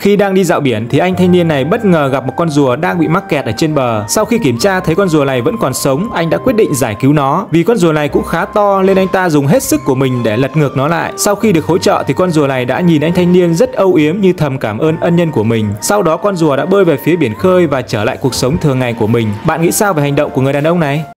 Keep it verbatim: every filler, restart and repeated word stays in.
Khi đang đi dạo biển thì anh thanh niên này bất ngờ gặp một con rùa đang bị mắc kẹt ở trên bờ. Sau khi kiểm tra thấy con rùa này vẫn còn sống, anh đã quyết định giải cứu nó. Vì con rùa này cũng khá to nên anh ta dùng hết sức của mình để lật ngược nó lại. Sau khi được hỗ trợ thì con rùa này đã nhìn anh thanh niên rất âu yếm như thầm cảm ơn ân nhân của mình. Sau đó con rùa đã bơi về phía biển khơi và trở lại cuộc sống thường ngày của mình. Bạn nghĩ sao về hành động của người đàn ông này?